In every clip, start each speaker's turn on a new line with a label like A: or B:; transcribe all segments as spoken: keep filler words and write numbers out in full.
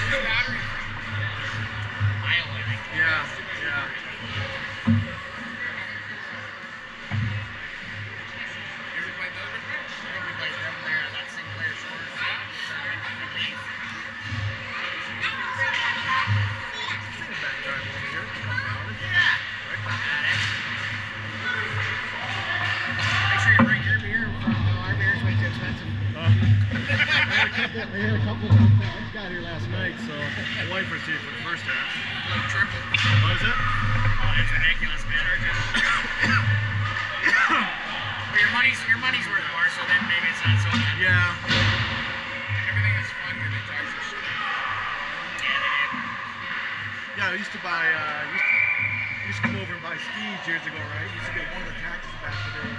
A: Iowa, I think.
B: Yeah, yeah. I had a couple of them. I just got here last night, so my wife was here for the first half.
A: Like triple.
B: What is it?
A: Oh, it's ridiculous, man. But your money's your money's worth more, so then maybe it's not so bad.
B: Yeah.
A: Everything is fun because they charge you shit. Yeah, they did.
B: Yeah, I used to buy. Uh, used to, used to come over and buy skis years ago, right? Used to get one of the taxes back today.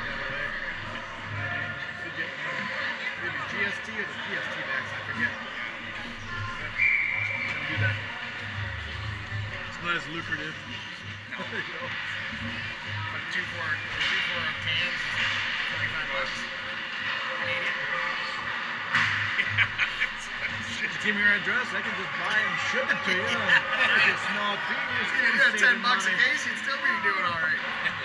B: Maybe G S T or the P S T backs, I forget. Gonna do that. It's not as lucrative.
A: No. Like two for two for cans, twenty-five bucks. Canadian.
B: Give me your address, I can just buy and ship it to you. Like a small fee.
A: You got ten bucks a case, you'd still be doing all right.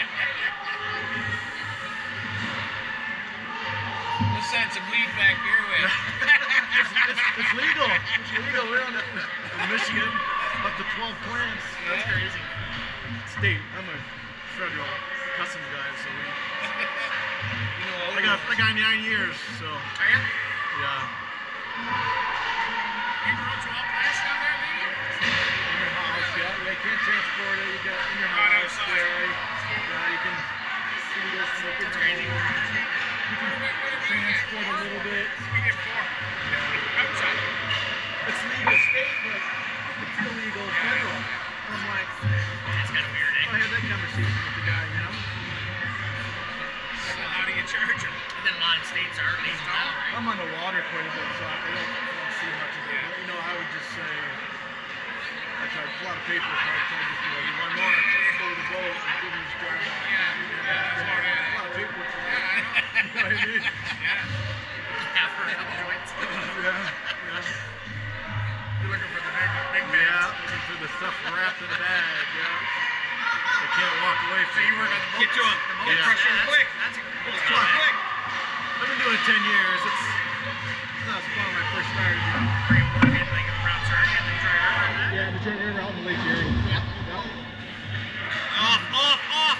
A: Let's send some weed back your way.
B: it's, it's, it's legal. It's legal. We're on the, in Michigan, up to twelve plants.
A: That's crazy.
B: State. I'm a federal customs guy, so we.
A: You know,
B: I got I got nine years, so.
A: Are you?
B: Yeah.
A: You grow twelve plants down there, maybe?
B: In your house, yeah. You can't transport it. You got in your house. Yeah. Yeah. You can. You can go smoke it.
A: That's crazy.
B: You can transport a little bit.
A: We get four. Outside.
B: It's legal state, but it's illegal federal. I'm like,
A: That's kind of weird, eh?
B: I had that conversation with the guy, you know.
A: So how do you charge them? And then a lot of states are legal now, right?
B: I'm on the water quite a bit, so I don't, I don't see much of it. But, you know, I would just say, I charge a lot of paper for it. So I just, you know, you want more, go to the boat and give me this drive.
A: Yeah, that's smart.
B: A lot of paper for that. You know what I mean?
A: Yeah. Half for a couple joints.
B: Yeah, yeah.
A: You're looking for the big, big bags.
B: Yeah, looking for the stuff wrapped in a bag, yeah. I can't walk away from
A: So you work on the boat? Get to him. The boat
B: Yeah.
A: crusher
B: Yeah,
A: quick. That's a
B: It's
A: good
B: fun.
A: quick.
B: I've been doing it ten years. It's, it's not as fun when I first started, you know.
A: Are you working like a brown target and try to earn that?
B: Yeah, the Detroit River out in the Lake Erie.
A: Yep.
B: Yep.
A: Off, off, off.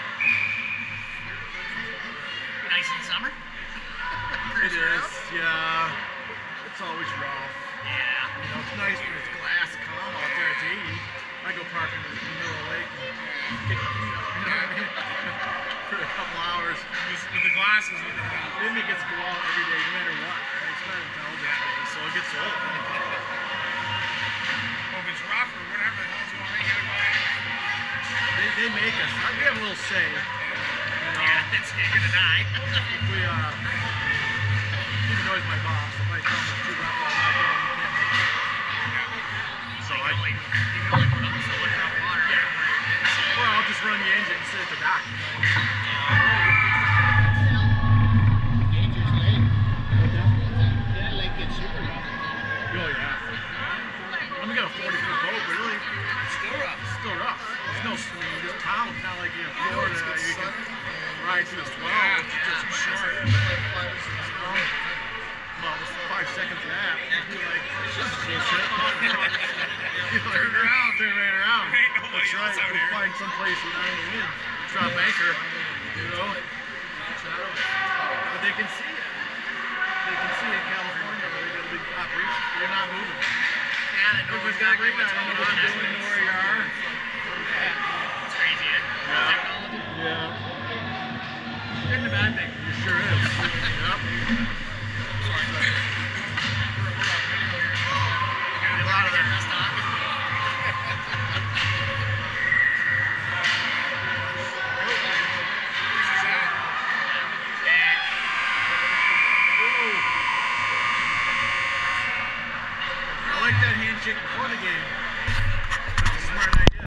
A: Nice in the summer.
B: It is, yeah. It's always rough.
A: Yeah.
B: You know, it's nice when it's glass calm out there. It's eighty. I go park in the middle of the lake and get my feet up, you know what I mean? For a couple hours.
A: With the glasses.
B: Then it gets to go out every day, no matter what. Right? It's not intelligence day, so it gets old.
A: Well, if it's rough or whatever the hell's going on, you gotta go ahead.
B: They, they make us. We have a little say. You know,
A: Yeah, it's, you're gonna die.
B: if we, uh, even though he's my boss, if I tell him it's too rough, I'm not going, he can't make it.
A: So I can only, you can only put up so much rough water.
B: Yeah.
A: Yeah.
B: Well, I'll just run the engine and sit at the dock. You know?
C: Dangerous lake.
B: What's that?
C: That lake gets super rough.
B: Oh, yeah. I mean, we got a forty foot boat, but really,
A: It's still rough.
B: it's still rough. It's no, I mean, this town, it's not like in Florida, you can ride through the swell. It's just short. Well, it's five seconds of that. You'd be like, this is bullshit. You're like,
A: Turn around.
B: Turn right around.
A: There ain't nobody
B: That's right.
A: else out
B: Go
A: here.
B: find someplace without any wind. Try a banker, you know. But they can see it. They can see it in California, but they got a big operation. You're not moving.
A: Yeah, they know
B: Everybody's got
A: exactly
B: radar.
A: what's
B: They know
A: going
B: what
A: on.
B: you're doing, know where you are.
A: It's crazy, eh? Technology.
B: Yeah. Good and a bad thing. It sure is. Yep.
A: A lot of their stuff.
B: I like that handshake before the game.